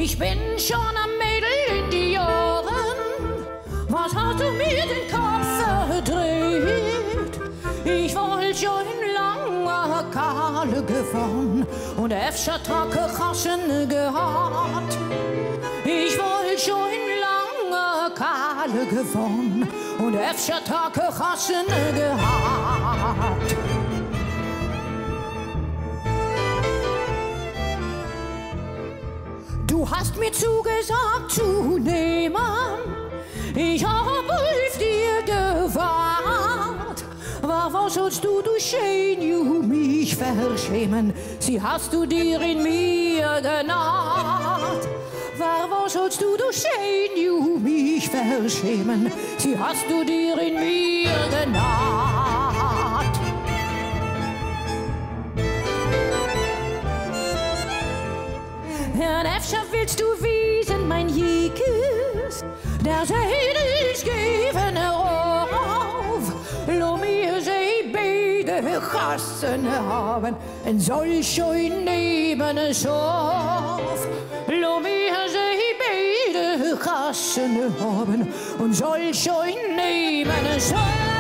Ich bin schon am Meidel in die Johren. Was hast du mir den Kopf verdreht? Ich wollte schon lange Kalle gewonnen und öfter trocke Kassen gehabt. Ich wollte schon lange Kalle gewonnen und öfter trocke Kassen gehabt. Du hast mir zugesagt zu nehmen, ich hab auf dir gewartet. Warum sollst du schön mich verschämen? Sie hast du dir in mir genannt. Warum sollst du schön mich verschämen? Sie hast du dir in mir genannt. Und öfter willst du wiesen, mein Jekes, das hätte ich geben auf. Lass mir sie beide Kassen haben, und soll schon neben es auf. Lass mir sie beide Kassen haben, und soll schon neben es auf.